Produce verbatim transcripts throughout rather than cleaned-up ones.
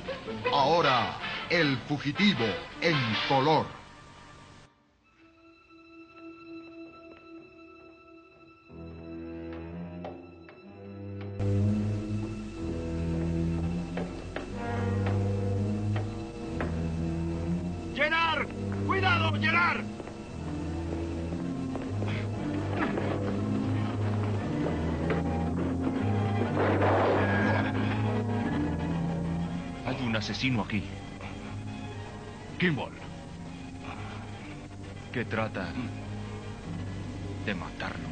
Ahora, El Fugitivo en color. ¡Gerard! ¡Cuidado, Gerard! Hay un asesino aquí. Kimball. Que trata de matarlo.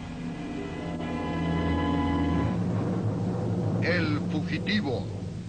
El Fugitivo.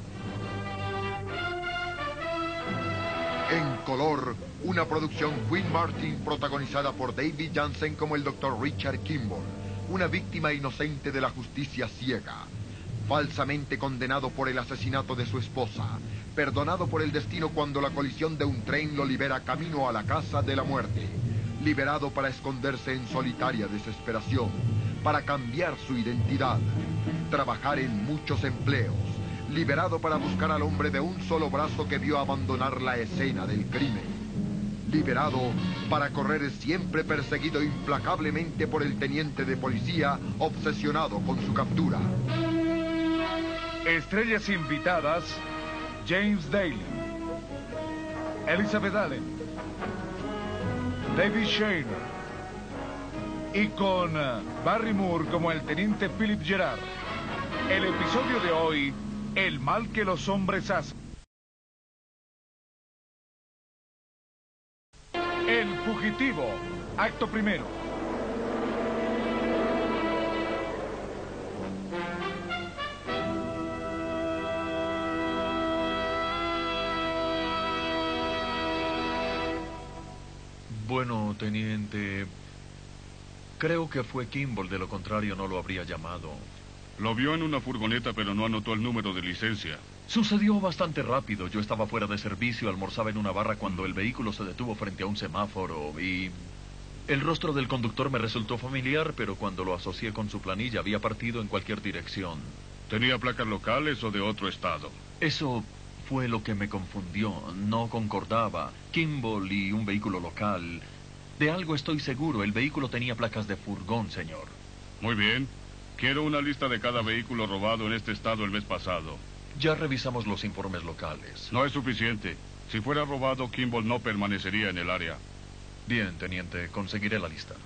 En color, una producción Quinn Martin protagonizada por David Janssen como el doctor Richard Kimball, una víctima inocente de la justicia ciega, falsamente condenado por el asesinato de su esposa, perdonado por el destino cuando la colisión de un tren lo libera camino a la casa de la muerte, liberado para esconderse en solitaria desesperación, para cambiar su identidad, trabajar en muchos empleos, liberado para buscar al hombre de un solo brazo que vio abandonar la escena del crimen, liberado para correr siempre perseguido implacablemente por el teniente de policía obsesionado con su captura. Estrellas invitadas: James Daly, Elizabeth Allen, David Shayne, y con uh, Barry Moore como el teniente Philip Gerard. El episodio de hoy: el mal que los hombres hacen. El Fugitivo, acto primero. Bueno, teniente, creo que fue Kimball, de lo contrario no lo habría llamado. Lo vio en una furgoneta, pero no anotó el número de licencia. Sucedió bastante rápido. Yo estaba fuera de servicio, almorzaba en una barra cuando el vehículo se detuvo frente a un semáforo y... el rostro del conductor me resultó familiar, pero cuando lo asocié con su planilla había partido en cualquier dirección. ¿Tenía placas locales o de otro estado? Eso fue lo que me confundió. No concordaba. Kimball y un vehículo local. De algo estoy seguro. El vehículo tenía placas de furgón, señor. Muy bien. Quiero una lista de cada vehículo robado en este estado el mes pasado. Ya revisamos los informes locales. No es suficiente. Si fuera robado, Kimball no permanecería en el área. Bien, teniente. Conseguiré la lista.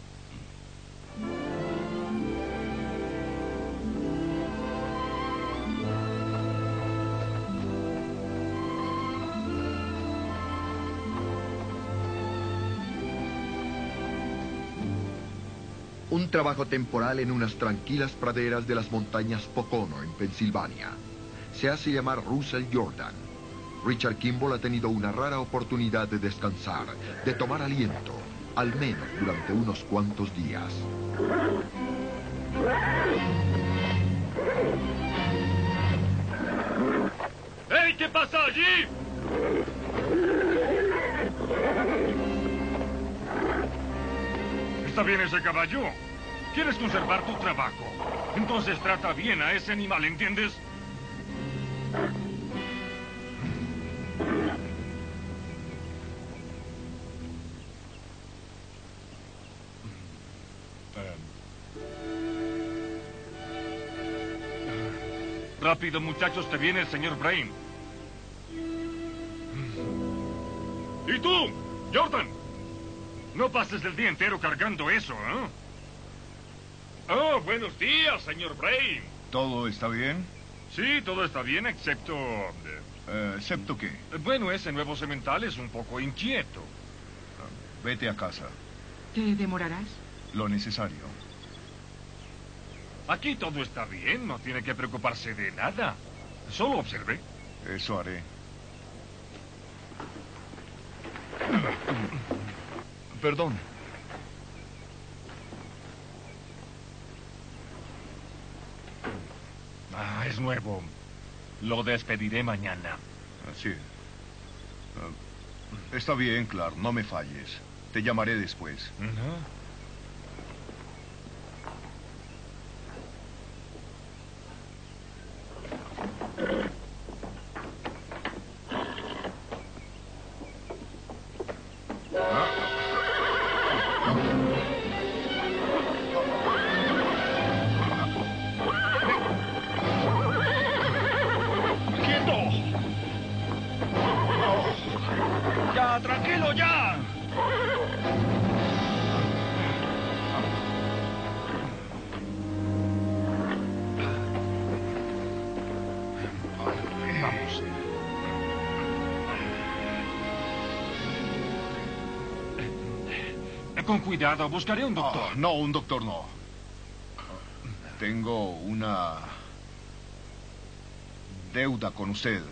Un trabajo temporal en unas tranquilas praderas de las montañas Pocono, en Pensilvania. Se hace llamar Russell Jordan. Richard Kimball ha tenido una rara oportunidad de descansar, de tomar aliento, al menos durante unos cuantos días. ¡Hey! ¿Qué pasa allí? Está bien ese caballo. ¿Quieres conservar tu trabajo? Entonces trata bien a ese animal, ¿entiendes? Rápido, muchachos, te viene el señor Brain. ¿Y tú, Jordan? No pases el día entero cargando eso, ¿eh? Oh, buenos días, señor Brain. ¿Todo está bien? Sí, todo está bien, excepto... Eh, ¿Excepto qué? Bueno, ese nuevo semental es un poco inquieto. Vete a casa. ¿Te demorarás? Lo necesario. Aquí todo está bien, no tiene que preocuparse de nada. Solo observe. Eso haré. Perdón. Ah, es nuevo. Lo despediré mañana. Así es. Uh, está bien, Clark, no me falles. Te llamaré después. Uh-huh. ¡Ya! ¡Tranquilo, ya! Vamos. Con cuidado, buscaré un doctor. Ah, no, un doctor no. Tengo una deuda con usted.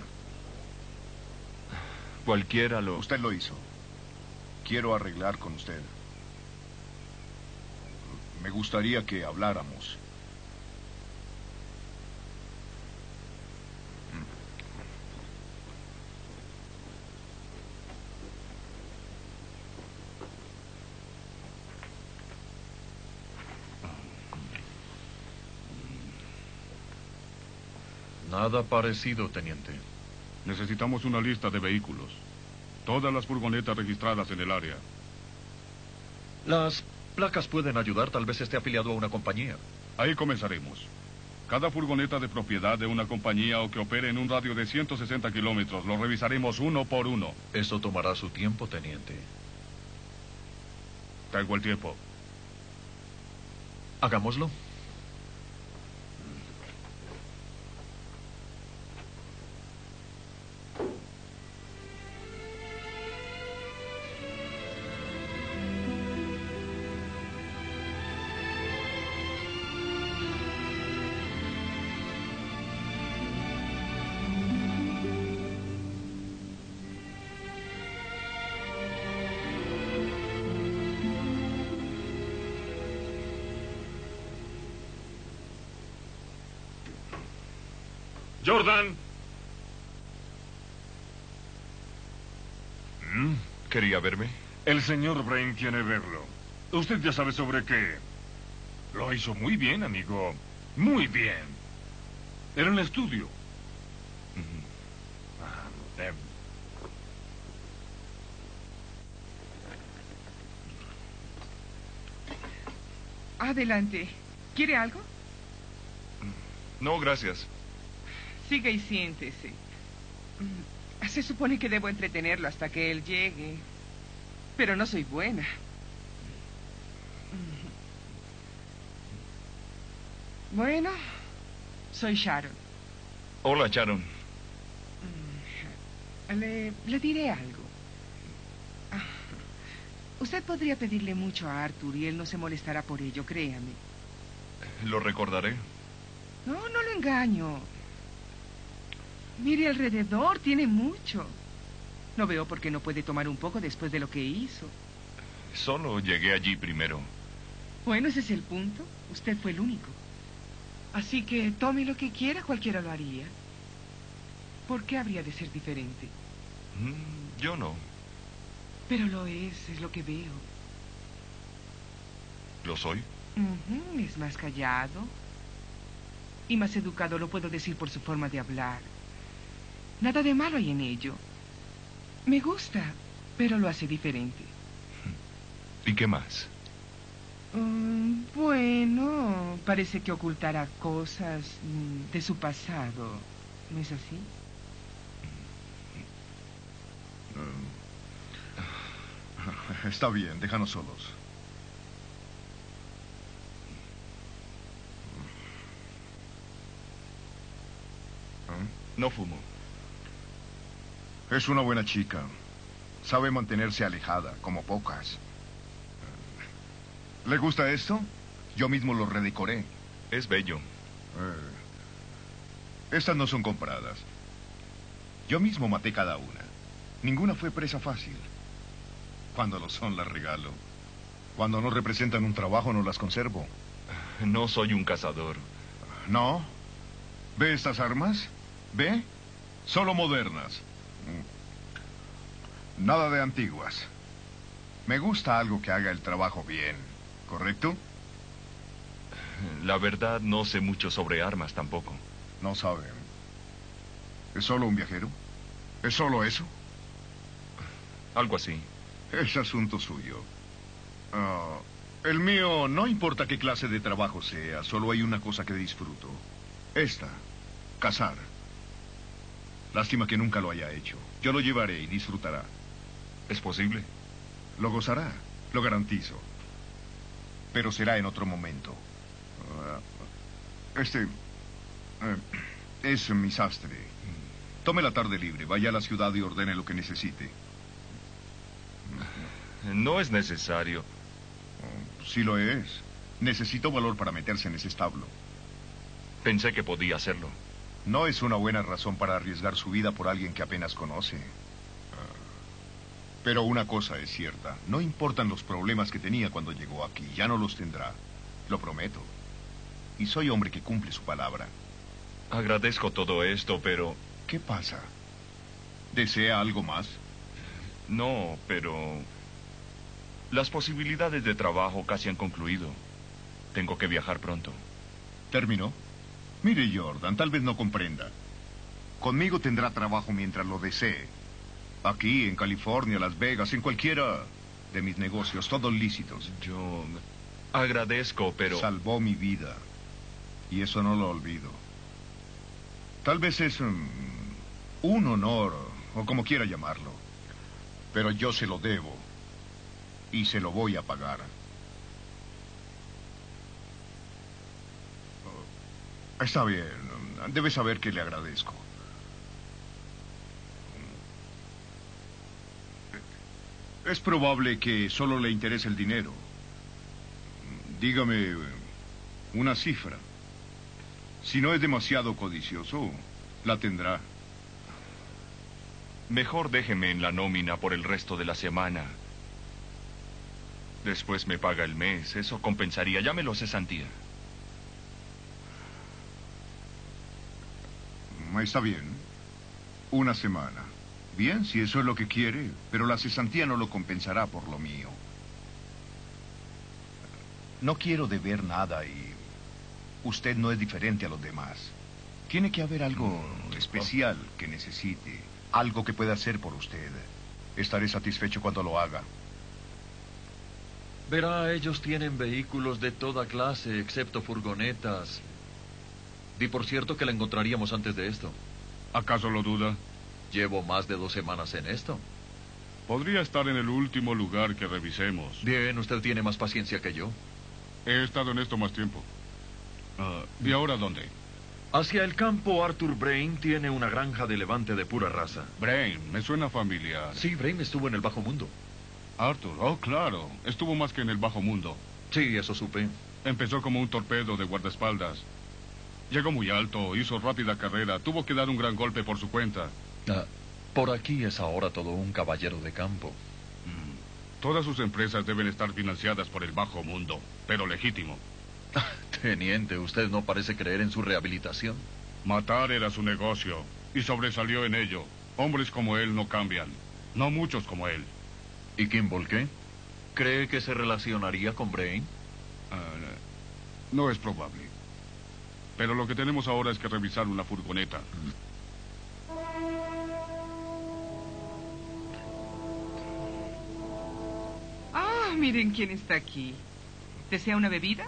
Cualquiera lo... Usted lo hizo. Quiero arreglar con usted. Me gustaría que habláramos. Nada parecido, teniente. Necesitamos una lista de vehículos. Todas las furgonetas registradas en el área. Las placas pueden ayudar, tal vez esté afiliado a una compañía. Ahí comenzaremos. Cada furgoneta de propiedad de una compañía o que opere en un radio de ciento sesenta kilómetros lo revisaremos uno por uno. Eso tomará su tiempo, teniente. Tengo el tiempo. Hagámoslo. Jordan. ¿Mm? ¿Quería verme? El señor Brain quiere verlo. Usted ya sabe sobre qué. Lo hizo muy bien, amigo. Muy bien. Era en el estudio. Ah, eh. Adelante. ¿Quiere algo? No, gracias. Siga y siéntese. Mm, Se supone que debo entretenerlo hasta que él llegue. Pero no soy buena. Mm. Bueno, soy Sharon. Hola, Sharon. Mm, Le, le diré algo. Ah, Usted podría pedirle mucho a Arthur y él no se molestará por ello, créame. Lo recordaré. No, no lo engaño. Mire alrededor, tiene mucho. No veo por qué no puede tomar un poco después de lo que hizo. Solo llegué allí primero. Bueno, ese es el punto. Usted fue el único. Así que tome lo que quiera, cualquiera lo haría. ¿Por qué habría de ser diferente? Mm, yo no. Pero lo es, es lo que veo. ¿Lo soy? Ujú, es más callado. Y más educado, lo puedo decir por su forma de hablar. Nada de malo hay en ello. Me gusta, pero lo hace diferente. ¿Y qué más? Mm, bueno, parece que ocultará cosas mm, de su pasado. ¿No es así? Uh, está bien, déjanos solos. No fumo. Es una buena chica. Sabe mantenerse alejada, como pocas. ¿Le gusta esto? Yo mismo lo redecoré. Es bello. Eh, estas no son compradas. Yo mismo maté cada una. Ninguna fue presa fácil. Cuando lo son, las regalo. Cuando no representan un trabajo, no las conservo. No soy un cazador. ¿No? ¿Ve estas armas? ¿Ve? Solo modernas. Nada de antiguas. Me gusta algo que haga el trabajo bien, ¿correcto? La verdad, no sé mucho sobre armas tampoco. No saben. ¿Es solo un viajero? ¿Es solo eso? Algo así. Es asunto suyo. Ah, el mío, no importa qué clase de trabajo sea, solo hay una cosa que disfruto. Esta, cazar. Lástima que nunca lo haya hecho. Yo lo llevaré y disfrutará. ¿Es posible? Lo gozará, lo garantizo. Pero será en otro momento. Uh, este... Uh, es mi sastre. Tome la tarde libre, vaya a la ciudad y ordene lo que necesite. No es necesario. Oh, sí lo es. Necesito valor para meterse en ese establo. Pensé que podía hacerlo. No es una buena razón para arriesgar su vida por alguien que apenas conoce. Pero una cosa es cierta. No importan los problemas que tenía cuando llegó aquí. Ya no los tendrá. Lo prometo. Y soy hombre que cumple su palabra. Agradezco todo esto, pero... ¿Qué pasa? ¿Desea algo más? No, pero... Las posibilidades de trabajo casi han concluido. Tengo que viajar pronto. ¿Terminó? Mire, Jordan, tal vez no comprenda. Conmigo tendrá trabajo mientras lo desee. Aquí, en California, Las Vegas, en cualquiera de mis negocios, todos lícitos. Yo agradezco, pero... Salvó mi vida. Y eso no lo olvido. Tal vez es um, un honor, o como quiera llamarlo. Pero yo se lo debo. Y se lo voy a pagar. Oh, está bien. Debe saber que le agradezco. Es probable que solo le interese el dinero. Dígame una cifra. Si no es demasiado codicioso, la tendrá. Mejor déjeme en la nómina por el resto de la semana. Después me paga el mes. Eso compensaría. Llámelo cesantía. Está bien. Una semana. Bien, si eso es lo que quiere, pero la cesantía no lo compensará por lo mío. No quiero deber nada y usted no es diferente a los demás. Tiene que haber algo especial que necesite, algo que pueda hacer por usted. Estaré satisfecho cuando lo haga. Verá, ellos tienen vehículos de toda clase, excepto furgonetas. Di por cierto que la encontraríamos antes de esto. ¿Acaso lo duda? Llevo más de dos semanas en esto. Podría estar en el último lugar que revisemos. Bien, usted tiene más paciencia que yo. He estado en esto más tiempo. Uh, ¿Y ahora dónde? Hacia el campo, Arthur Brain tiene una granja de levante de pura raza. Brain, me suena familiar. Sí, Brain estuvo en el bajo mundo. Arthur, oh, claro. Estuvo más que en el bajo mundo. Sí, eso supe. Empezó como un torpedo de guardaespaldas. Llegó muy alto, hizo rápida carrera, tuvo que dar un gran golpe por su cuenta. Ah, por aquí es ahora todo un caballero de campo. Mm. Todas sus empresas deben estar financiadas por el bajo mundo, pero legítimo. Teniente, usted no parece creer en su rehabilitación. Matar era su negocio, y sobresalió en ello. Hombres como él no cambian. No muchos como él. ¿Y Kimball qué? ¿Cree que se relacionaría con Brain? Uh, no es probable. Pero lo que tenemos ahora es que revisar una furgoneta. Mm. Ah, miren quién está aquí. ¿Desea una bebida?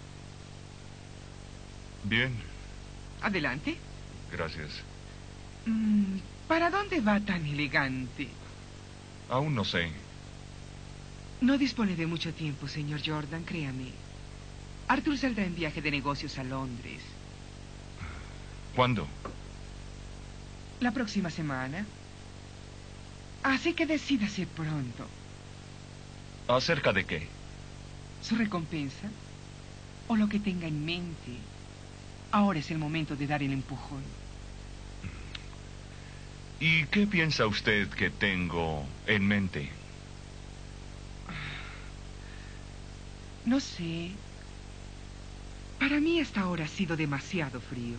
Bien. Adelante. Gracias. Mm, ¿Para dónde va tan elegante? Aún no sé. No dispone de mucho tiempo, señor Jordan, créame. Arthur saldrá en viaje de negocios a Londres. ¿Cuándo? La próxima semana. Así que decídase pronto. ¿Acerca de qué? ¿Su recompensa? ¿O lo que tenga en mente? Ahora es el momento de dar el empujón. ¿Y qué piensa usted que tengo en mente? No sé. Para mí hasta ahora ha sido demasiado frío.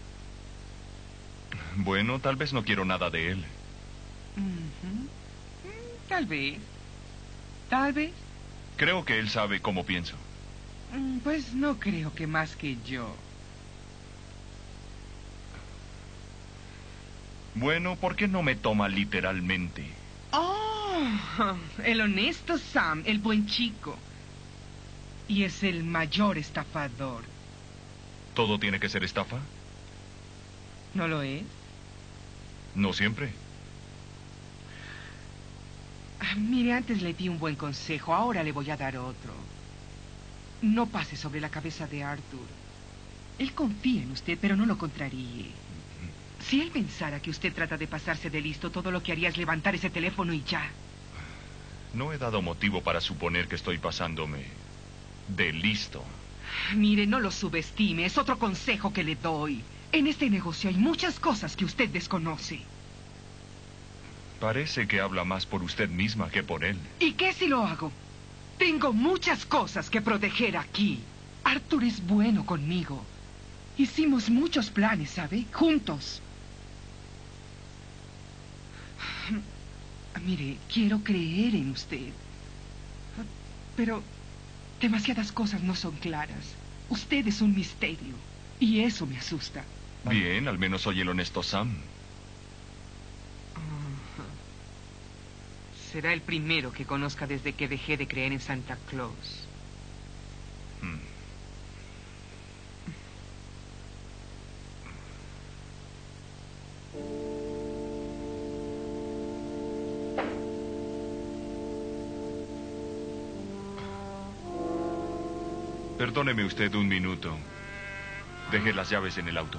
Bueno, tal vez no quiero nada de él. Uh-huh. Tal vez. Tal vez. Creo que él sabe cómo pienso. Pues no creo que más que yo. Bueno, ¿por qué no me toma literalmente? Oh, el honesto Sam, el buen chico. Y es el mayor estafador. ¿Todo tiene que ser estafa? ¿No lo es? No siempre. Ah, mire, antes le di un buen consejo, ahora le voy a dar otro. No pase sobre la cabeza de Arthur. Él confía en usted, pero no lo contraríe. Si él pensara que usted trata de pasarse de listo, todo lo que haría es levantar ese teléfono y ya. No he dado motivo para suponer que estoy pasándome de listo. Mire, no lo subestime, es otro consejo que le doy. En este negocio hay muchas cosas que usted desconoce. Parece que habla más por usted misma que por él. ¿Y qué si lo hago? Tengo muchas cosas que proteger aquí. Arthur es bueno conmigo. Hicimos muchos planes, ¿sabe? Juntos. Mire, quiero creer en usted. Pero demasiadas cosas no son claras. Usted es un misterio. Y eso me asusta. Bien, al menos soy el honesto Sam. Será el primero que conozca desde que dejé de creer en Santa Claus. Hmm. Perdóneme usted un minuto. Dejé las llaves en el auto.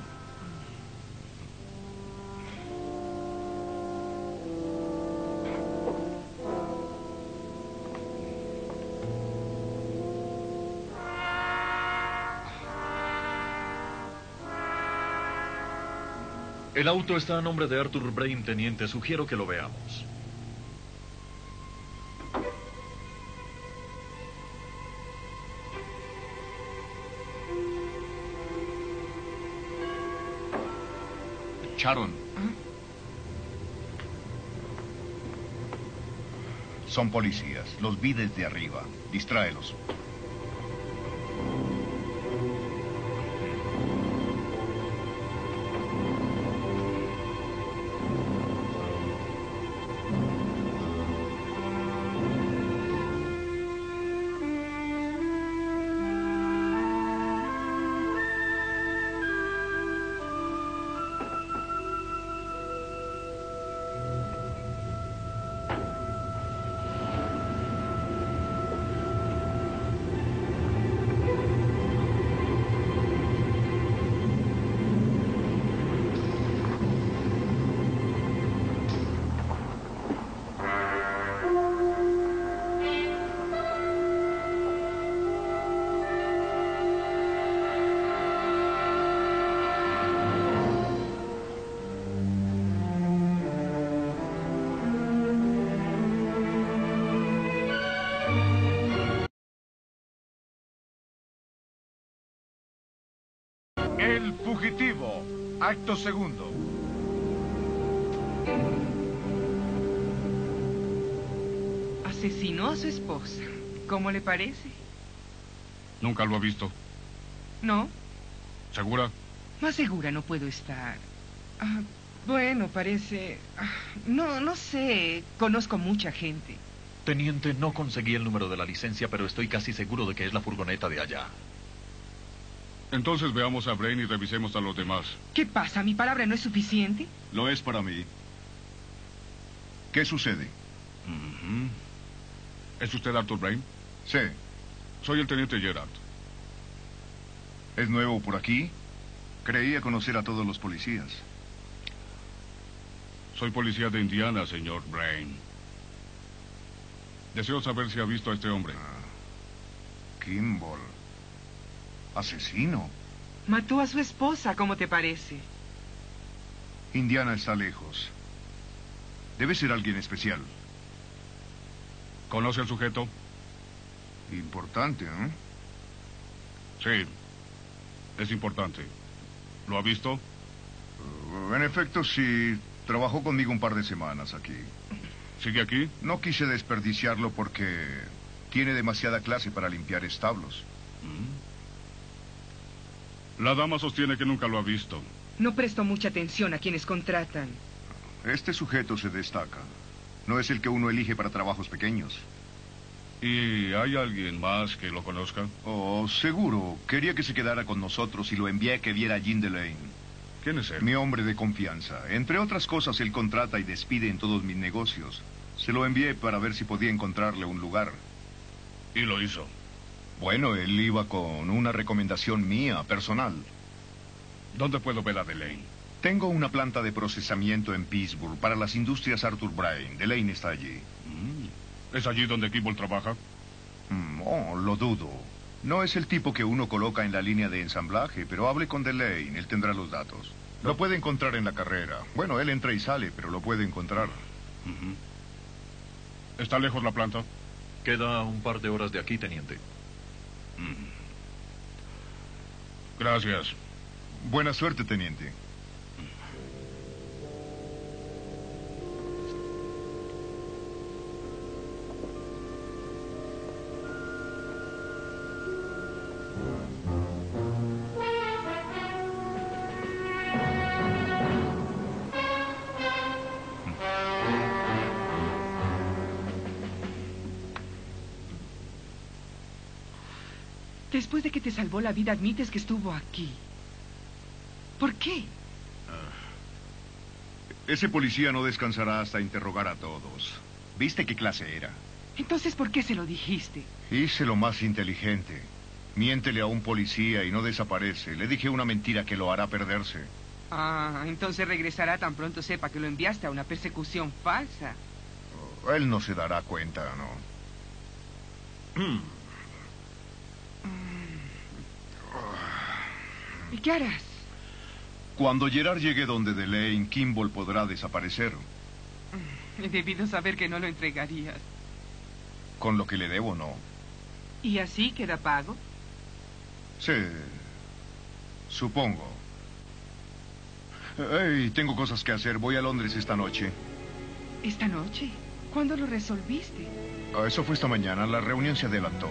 El auto está a nombre de Arthur Brain, teniente. Sugiero que lo veamos. Sharon. Son policías. Los vi desde arriba. Distráelos. El fugitivo, acto segundo. Asesinó a su esposa. ¿Cómo le parece? Nunca lo ha visto. ¿No? ¿Segura? Más segura no puedo estar. Ah, bueno, parece... ah, no, no sé. Conozco mucha gente. Teniente, no conseguí el número de la licencia, pero estoy casi seguro de que es la furgoneta de allá. Entonces veamos a Brain y revisemos a los demás. ¿Qué pasa? ¿Mi palabra no es suficiente? Lo es para mí. ¿Qué sucede? Ujú. ¿Es usted Arthur Brain? Sí. Soy el teniente Gerard. ¿Es nuevo por aquí? Creía conocer a todos los policías. Soy policía de Indiana, señor Brain. Deseo saber si ha visto a este hombre. Ah, Kimball. Asesino. Mató a su esposa, ¿cómo te parece? Indiana está lejos. Debe ser alguien especial. ¿Conoce al sujeto? Importante, ¿eh? Sí. Es importante. ¿Lo ha visto? Uh, en efecto, sí. Trabajó conmigo un par de semanas aquí. ¿Sigue aquí? No quise desperdiciarlo porque tiene demasiada clase para limpiar establos. La dama sostiene que nunca lo ha visto. No presto mucha atención a quienes contratan. Este sujeto se destaca. No es el que uno elige para trabajos pequeños. ¿Y hay alguien más que lo conozca? Oh, seguro. Quería que se quedara con nosotros y lo envié a que viera a Jean Delane. ¿Quién es él? Mi hombre de confianza. Entre otras cosas, él contrata y despide en todos mis negocios. Se lo envié para ver si podía encontrarle un lugar. ¿Y lo hizo? Bueno, él iba con una recomendación mía, personal. ¿Dónde puedo ver a Delane? Tengo una planta de procesamiento en Pittsburgh para las industrias Arthur Brain. Delane está allí. Mm. ¿Es allí donde Kimball trabaja? Mm, oh, lo dudo. No es el tipo que uno coloca en la línea de ensamblaje, pero hable con Delane, él tendrá los datos. Lo puede encontrar en la carrera. Bueno, él entra y sale, pero lo puede encontrar. Uh-huh. ¿Está lejos la planta? Queda un par de horas de aquí, teniente. Mm. Gracias. Buena suerte, teniente. Después de que te salvó la vida, admites que estuvo aquí. ¿Por qué? Ese policía no descansará hasta interrogar a todos. ¿Viste qué clase era? Entonces, ¿por qué se lo dijiste? Hice lo más inteligente. Miéntele a un policía y no desaparece. Le dije una mentira que lo hará perderse. Ah, entonces regresará tan pronto sepa que lo enviaste a una persecución falsa. Oh, él no se dará cuenta, ¿no? Mm. ¿Y qué harás? Cuando Gerard llegue donde Delane, Kimball podrá desaparecer. He debido saber que no lo entregarías. Con lo que le debo, no. ¿Y así queda pago? Sí, supongo. Hey, tengo cosas que hacer. Voy a Londres esta noche. ¿Esta noche? ¿Cuándo lo resolviste? Ah, eso fue esta mañana. La reunión se adelantó.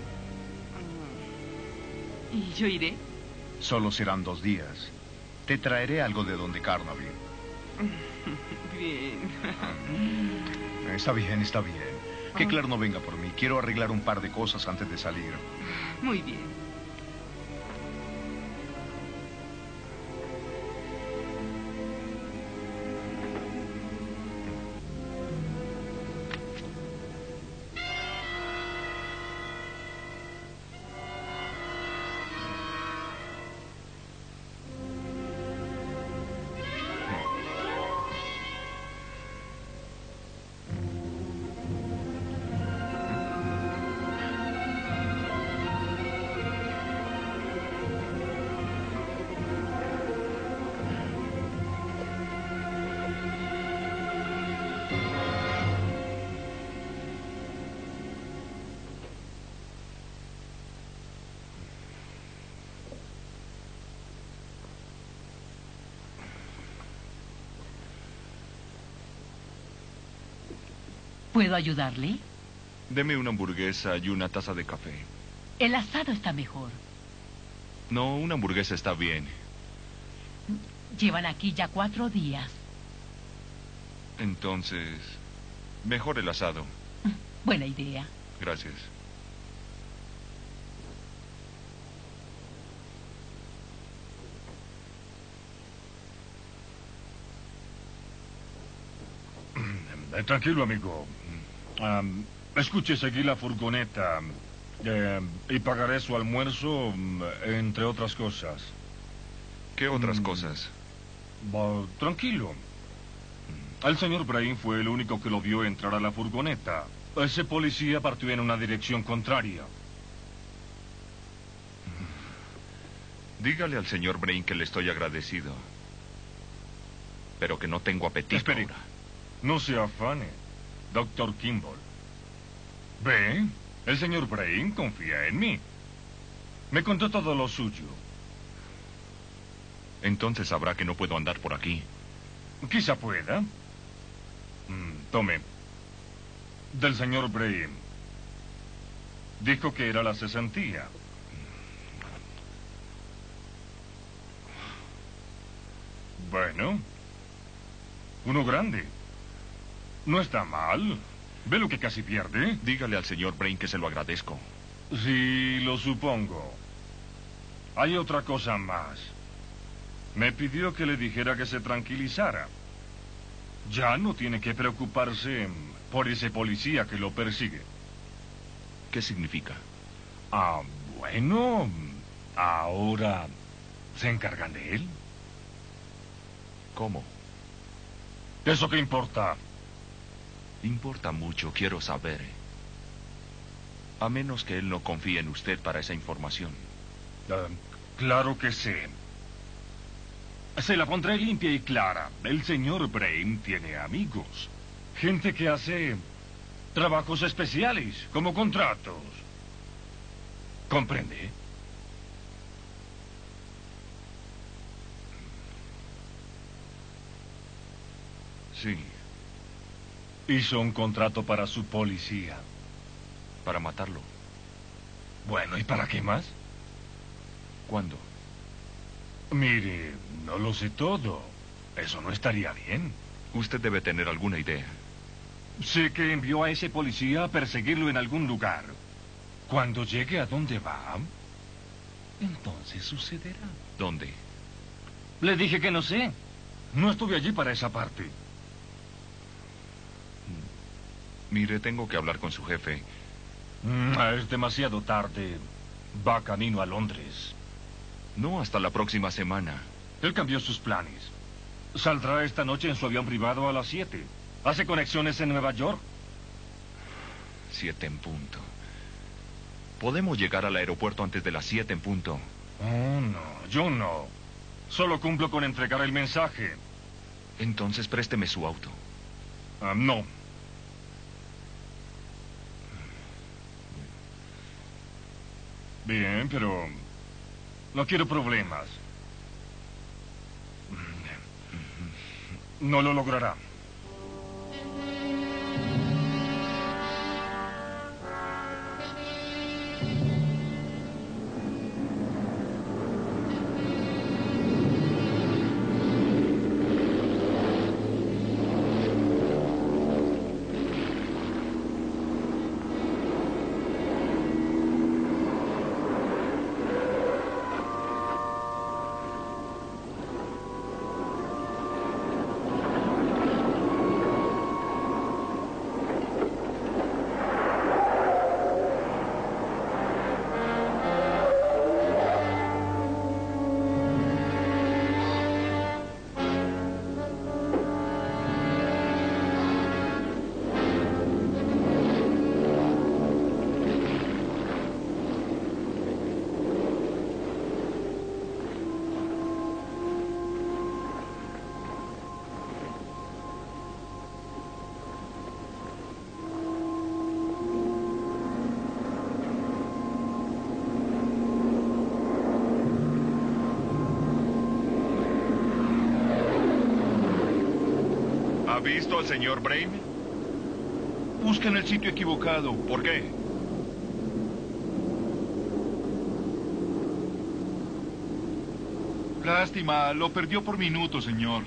¿Y yo iré? Solo serán dos días. Te traeré algo de donde Carnaby. Bien. Está bien, está bien. Que Claire no venga por mí. Quiero arreglar un par de cosas antes de salir. Muy bien. ¿Puedo ayudarle? Deme una hamburguesa y una taza de café. El asado está mejor. No, una hamburguesa está bien. Llevan aquí ya cuatro días. Entonces, mejor el asado. Buena idea. Gracias. Tranquilo, amigo. Um, escuche, seguí la furgoneta eh, y pagaré su almuerzo, entre otras cosas. ¿Qué otras mm. cosas? Uh, tranquilo. El señor Brain fue el único que lo vio entrar a la furgoneta. Ese policía partió en una dirección contraria. Dígale al señor Brain que le estoy agradecido. Pero que no tengo apetito. Espere. Ahora. No se afane, doctor Kimball. Ve, el señor Brain confía en mí. Me contó todo lo suyo. Entonces sabrá que no puedo andar por aquí. Quizá pueda. Mm, tome. Del señor Brain. Dijo que era la cesantía. Bueno. Uno grande. No está mal. ¿Ve lo que casi pierde? Dígale al señor Brain que se lo agradezco. Sí, lo supongo. Hay otra cosa más. Me pidió que le dijera que se tranquilizara. Ya no tiene que preocuparse por ese policía que lo persigue. ¿Qué significa? Ah, bueno, ahora se encargan de él. ¿Cómo? ¿Eso qué importa? Importa mucho, quiero saber. A menos que él no confíe en usted para esa información. Uh, claro que sé. Se la pondré limpia y clara. El señor Brame tiene amigos. Gente que hace trabajos especiales, como contratos. ¿Comprende? Sí. Hizo un contrato para su policía. Para matarlo. Bueno, ¿y para qué más? ¿Cuándo? Mire, no lo sé todo. Eso no estaría bien. Usted debe tener alguna idea. Sé que envió a ese policía a perseguirlo en algún lugar. Cuando llegue a donde va, entonces sucederá. ¿Dónde? Le dije que no sé. No estuve allí para esa parte. Mire, tengo que hablar con su jefe. Mm, es demasiado tarde. Va camino a Londres. No hasta la próxima semana. Él cambió sus planes. Saldrá esta noche en su avión privado a las siete. Hace conexiones en Nueva York. Siete en punto. ¿Podemos llegar al aeropuerto antes de las siete en punto? Oh, no, yo no. Solo cumplo con entregar el mensaje. Entonces présteme su auto. Ah, no. Bien, pero no quiero problemas. No lo logrará. ¿Ha visto al señor Brame? Busca en el sitio equivocado. ¿Por qué? Lástima, lo perdió por minutos, señor.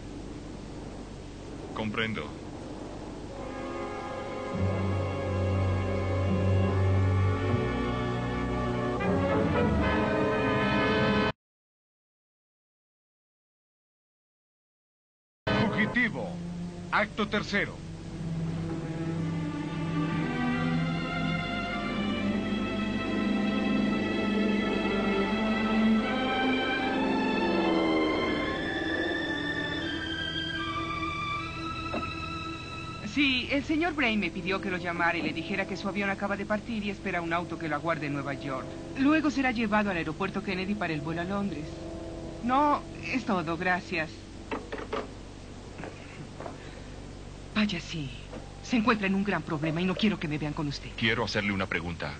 Comprendo. Fugitivo. Acto tercero. Sí, el señor Brame me pidió que lo llamara y le dijera que su avión acaba de partir y espera un auto que lo aguarde en Nueva York. Luego será llevado al aeropuerto Kennedy para el vuelo a Londres. No, es todo, gracias. Vaya, sí. Se encuentra en un gran problema y no quiero que me vean con usted. Quiero hacerle una pregunta.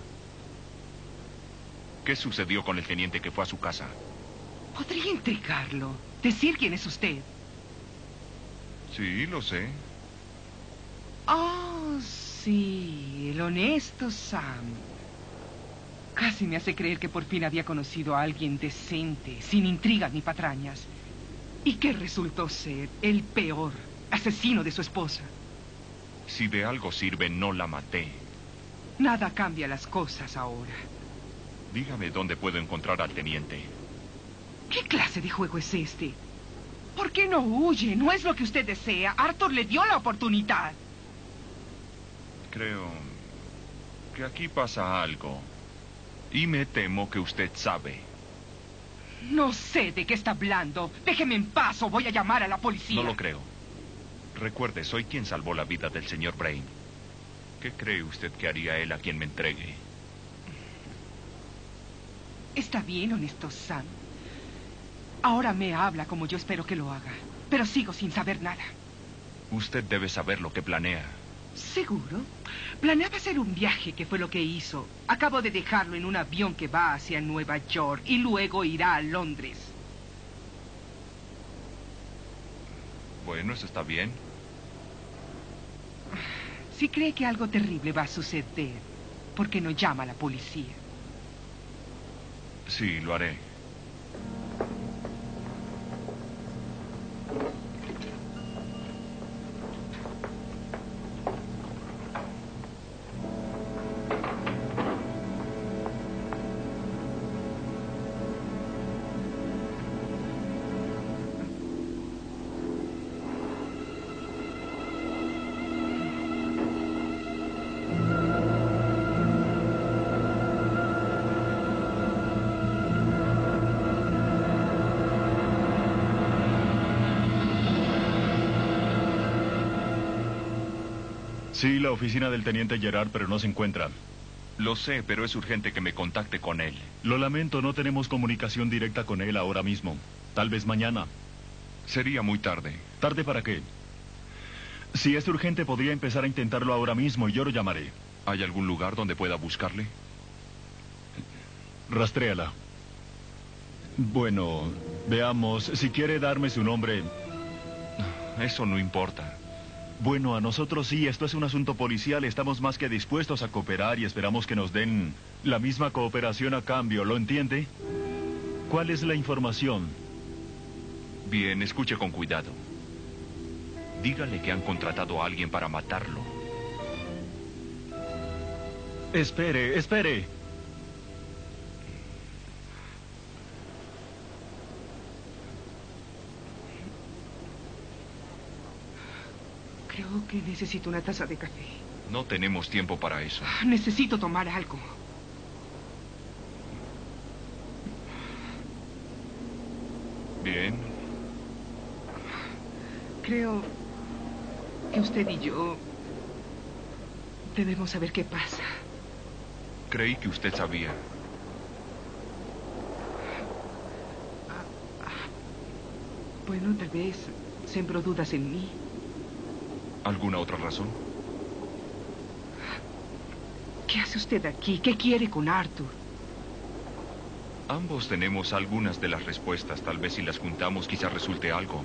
¿Qué sucedió con el teniente que fue a su casa? Podría intrigarlo. Decir quién es usted. Sí, lo sé. Oh, sí, el honesto Sam. Casi me hace creer que por fin había conocido a alguien decente, sin intrigas ni patrañas. ¿Y qué resultó ser? El peor asesino de su esposa. Si de algo sirve, no la maté. Nada cambia las cosas ahora. Dígame dónde puedo encontrar al teniente. ¿Qué clase de juego es este? ¿Por qué no huye? No es lo que usted desea. Arthur le dio la oportunidad. Creo que aquí pasa algo. Y me temo que usted sabe. No sé de qué está hablando. Déjeme en paz o voy a llamar a la policía. No lo creo. Recuerde, soy quien salvó la vida del señor Brain. ¿Qué cree usted que haría él a quien me entregue? Está bien, honesto Sam. Ahora me habla como yo espero que lo haga. Pero sigo sin saber nada. Usted debe saber lo que planea. ¿Seguro? Planeaba hacer un viaje, que fue lo que hizo. Acabo de dejarlo en un avión que va hacia Nueva York y luego irá a Londres. Bueno, eso está bien. Si cree que algo terrible va a suceder, ¿por qué no llama a la policía? Sí, lo haré. Sí, la oficina del teniente Gerard, pero no se encuentra. Lo sé, pero es urgente que me contacte con él. Lo lamento, no tenemos comunicación directa con él ahora mismo. Tal vez mañana. Sería muy tarde. ¿Tarde para qué? Si es urgente, podría empezar a intentarlo ahora mismo y yo lo llamaré. ¿Hay algún lugar donde pueda buscarle? Rastréala. Bueno, veamos. Si quiere darme su nombre. Eso no importa. Bueno, a nosotros sí, esto es un asunto policial, estamos más que dispuestos a cooperar y esperamos que nos den la misma cooperación a cambio, ¿lo entiende? ¿Cuál es la información? Bien, escuche con cuidado. Dígale que han contratado a alguien para matarlo. Espere, espere. Creo que necesito una taza de café. No tenemos tiempo para eso. Necesito tomar algo. Bien. Creo que usted y yo debemos saber qué pasa. Creí que usted sabía. Bueno, tal vez sembró dudas en mí. ¿Alguna otra razón? ¿Qué hace usted aquí? ¿Qué quiere con Arthur? Ambos tenemos algunas de las respuestas. Tal vez si las juntamos quizá resulte algo.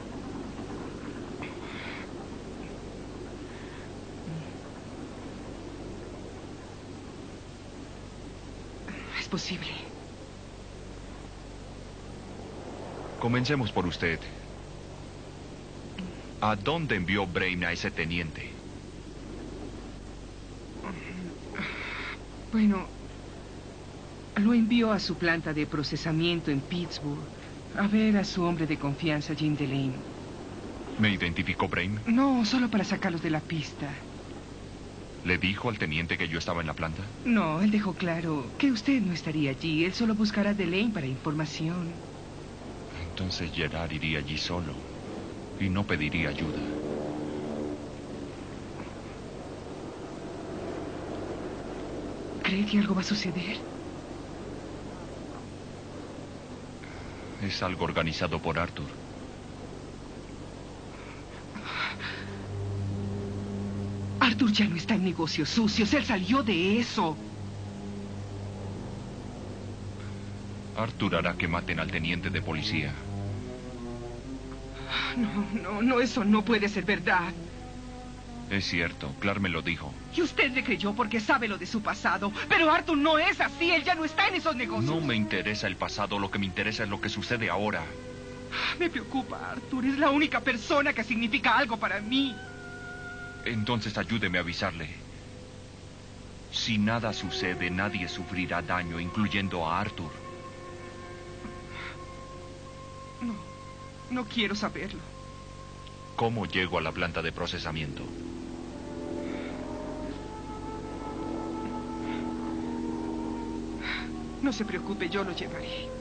Es posible. Comencemos por usted. ¿A dónde envió Brain a ese teniente? Bueno, lo envió a su planta de procesamiento en Pittsburgh a ver a su hombre de confianza, Jim Delane. ¿Me identificó Brain? No, solo para sacarlos de la pista. ¿Le dijo al teniente que yo estaba en la planta? No, él dejó claro que usted no estaría allí. Él solo buscará a Delane para información. Entonces Gerard iría allí solo y no pediría ayuda. ¿Cree que algo va a suceder? Es algo organizado por Arthur. Arthur ya no está en negocios sucios. Él salió de eso. Arthur hará que maten al teniente de policía. No, no, no, eso no puede ser verdad. Es cierto, Clark me lo dijo. Y usted le creyó porque sabe lo de su pasado. Pero Arthur no es así. Él ya no está en esos negocios. No me interesa el pasado. Lo que me interesa es lo que sucede ahora. Me preocupa, Arthur. Es la única persona que significa algo para mí. Entonces ayúdeme a avisarle. Si nada sucede, nadie sufrirá daño, incluyendo a Arthur. No. No quiero saberlo. ¿Cómo llego a la planta de procesamiento? No se preocupe, yo lo llevaré.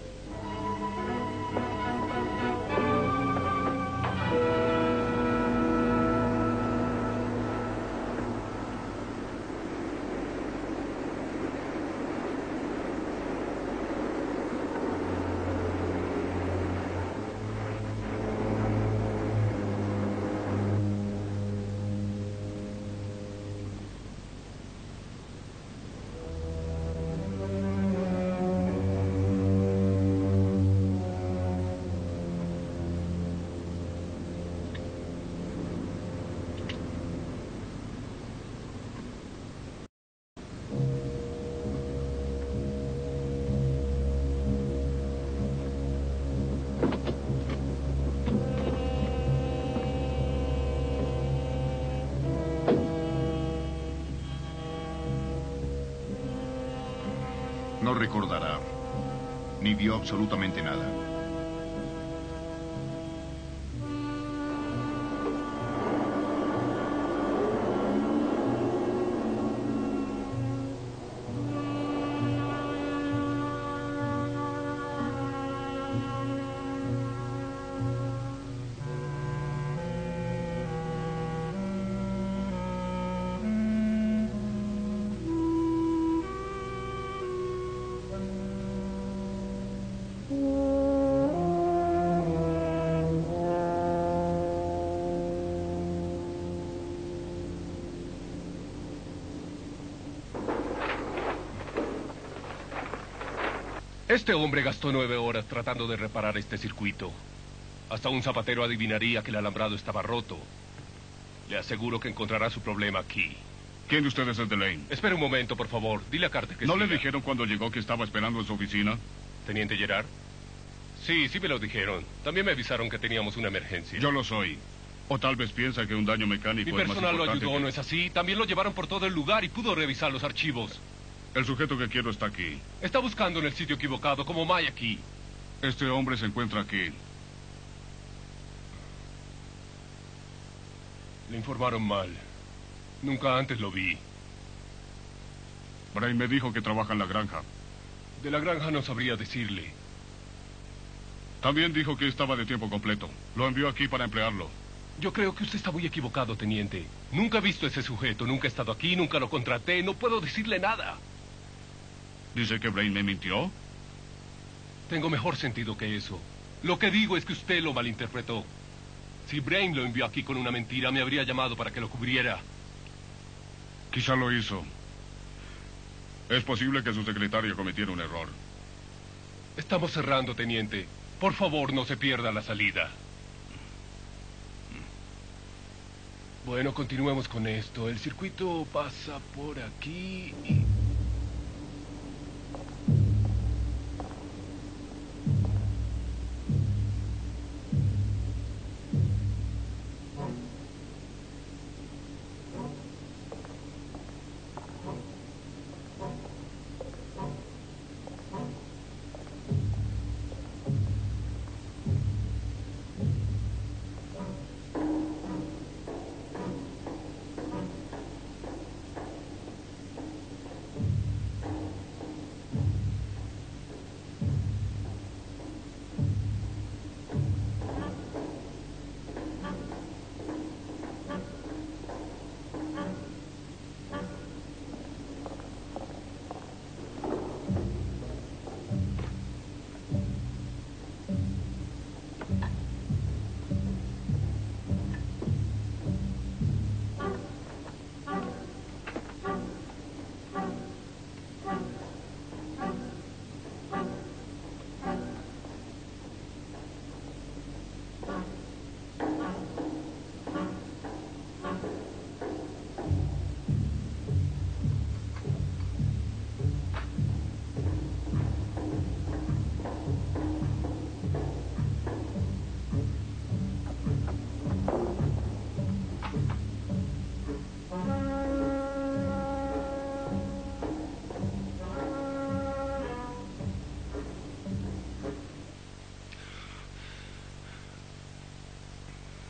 No recordará, ni vio absolutamente nada. Este hombre gastó nueve horas tratando de reparar este circuito. Hasta un zapatero adivinaría que el alambrado estaba roto. Le aseguro que encontrará su problema aquí. ¿Quién de ustedes es Delane? Espera un momento, por favor. Dile a Carter que ¿No siga. le dijeron cuando llegó que estaba esperando en su oficina? ¿Teniente Gerard? Sí, sí me lo dijeron. También me avisaron que teníamos una emergencia. Yo lo soy. O tal vez piensa que un daño mecánico Mi es más personal lo importante ayudó, que- ¿no es así? También lo llevaron por todo el lugar y pudo revisar los archivos. El sujeto que quiero está aquí. Está buscando en el sitio equivocado, como May aquí. Este hombre se encuentra aquí. Le informaron mal. Nunca antes lo vi. Brain me dijo que trabaja en la granja. De la granja no sabría decirle. También dijo que estaba de tiempo completo. Lo envió aquí para emplearlo. Yo creo que usted está muy equivocado, teniente. Nunca he visto a ese sujeto, nunca he estado aquí, nunca lo contraté, no puedo decirle nada. ¿Dice que Brain me mintió? Tengo mejor sentido que eso. Lo que digo es que usted lo malinterpretó. Si Brain lo envió aquí con una mentira, me habría llamado para que lo cubriera. Quizá lo hizo. Es posible que su secretaria cometiera un error. Estamos cerrando, teniente. Por favor, no se pierda la salida. Bueno, continuemos con esto. El circuito pasa por aquí y...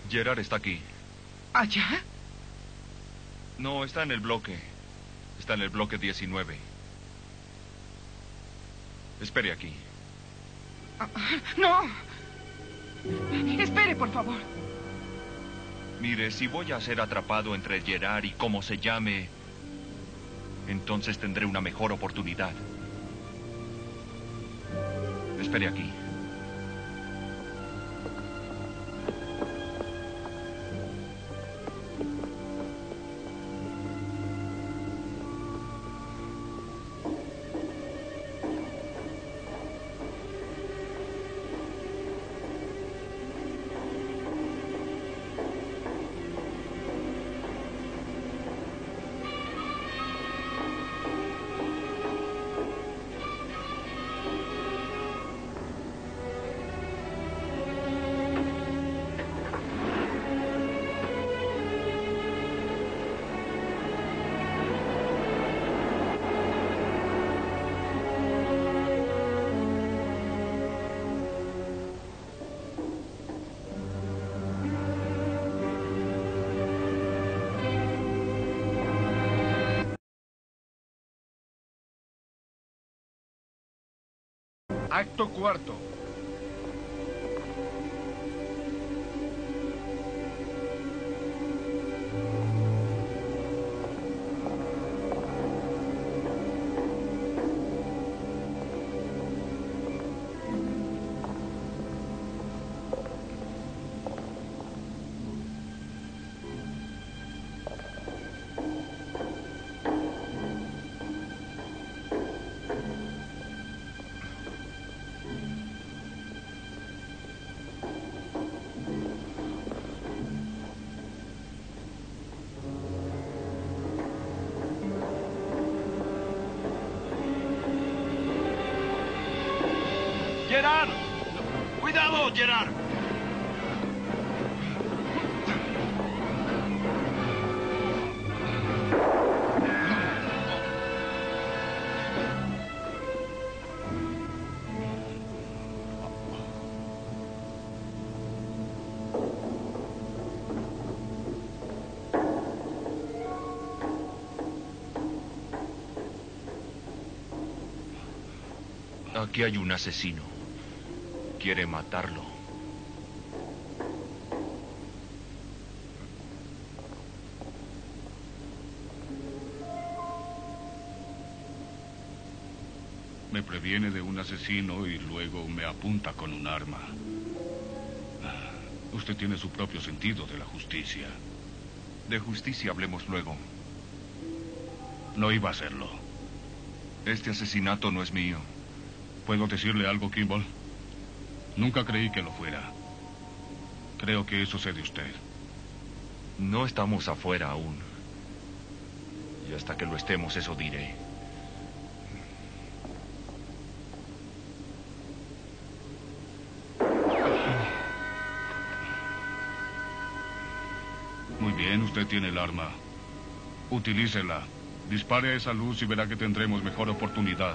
Gerard está aquí. ¿Allá? No, está en el bloque. Está en el bloque diecinueve. Espere aquí. ¡No! Espere, por favor. Mire, si voy a ser atrapado entre Gerard y cómo se llame, entonces tendré una mejor oportunidad. Espere aquí. Acto cuarto. ¡Gerard! ¡Cuidado, Gerard! Aquí hay un asesino. Quiere matarlo. Me previene de un asesino y luego me apunta con un arma. Usted tiene su propio sentido de la justicia. De justicia hablemos luego. No iba a hacerlo. Este asesinato no es mío. ¿Puedo decirle algo, Kimball? Nunca creí que lo fuera. Creo que eso sé de usted. No estamos afuera aún. Y hasta que lo estemos, eso diré. Muy bien, usted tiene el arma. Utilícela. Dispare a esa luz y verá que tendremos mejor oportunidad.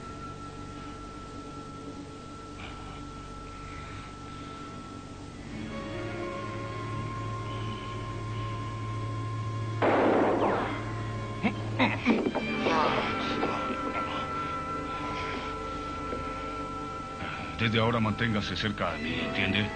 Desde ahora manténgase cerca a mí, ¿entiende?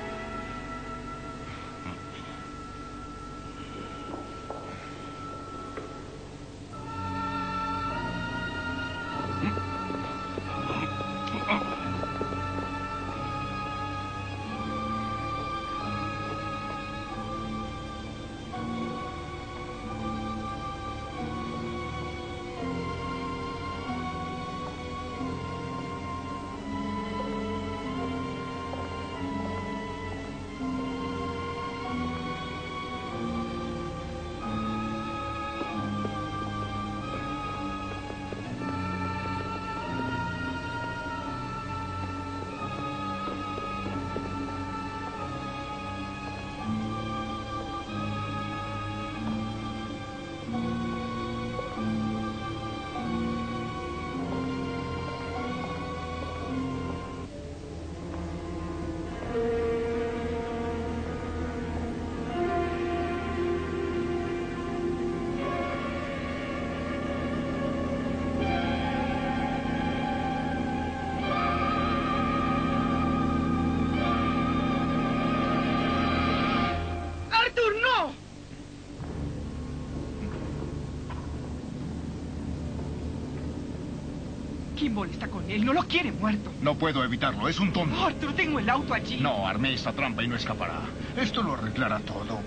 Kimball está con él. No lo quiere muerto. No puedo evitarlo. Es un tonto. Arthur, tengo el auto allí. No, armé esta trampa y no escapará. Esto lo arreglará todo.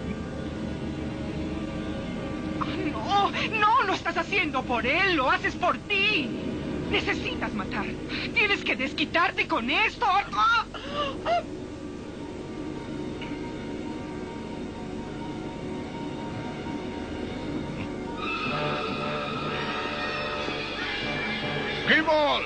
No, no, lo estás haciendo por él, lo haces por ti. Necesitas matar. Tienes que desquitarte con esto. ¡Kimball!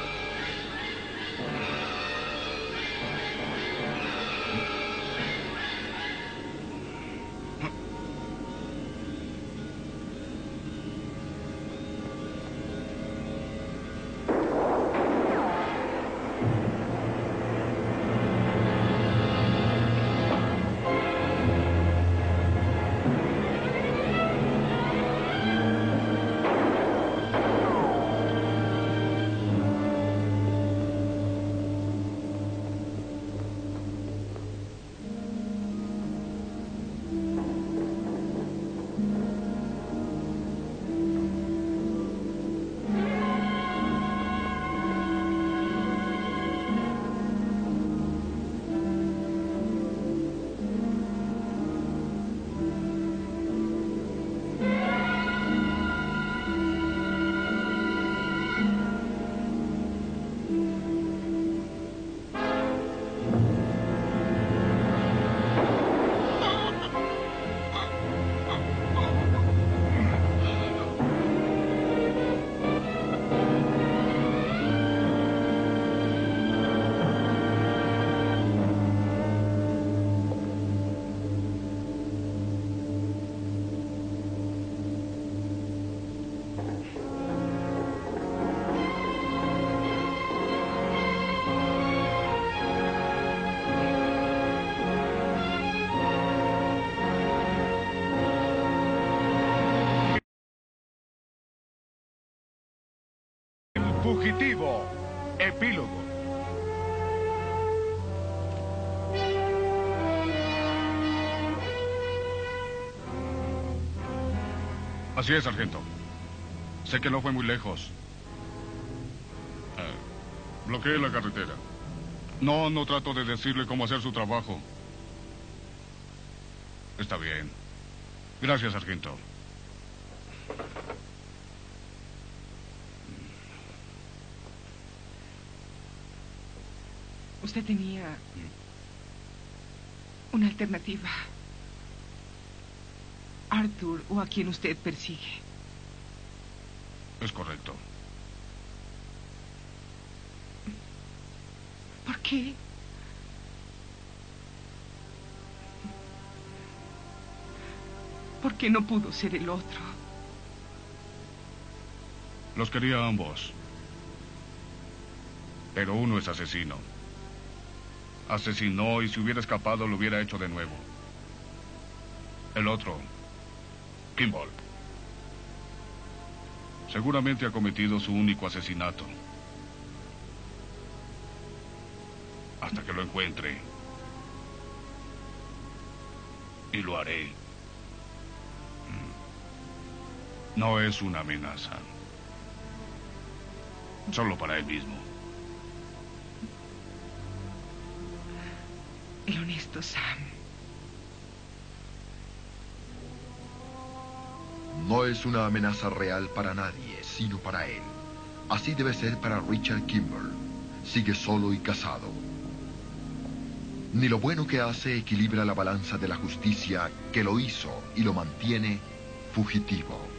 Fugitivo. Epílogo. Así es, sargento. Sé que no fue muy lejos. Eh, bloqueé la carretera. No, no trato de decirle cómo hacer su trabajo. Está bien. Gracias, sargento. Usted tenía una alternativa. Arthur o a quien usted persigue. Es correcto. ¿Por qué? ¿Por qué no pudo ser el otro? Los quería a ambos. Pero uno es asesino. Asesinó y si hubiera escapado lo hubiera hecho de nuevo. El otro, Kimball, seguramente ha cometido su único asesinato. Hasta que lo encuentre. Y lo haré. No es una amenaza. Solo para él mismo. El honesto Sam. No es una amenaza real para nadie, sino para él. Así debe ser para Richard Kimball. Sigue solo y casado. Ni lo bueno que hace equilibra la balanza de la justicia que lo hizo y lo mantiene fugitivo.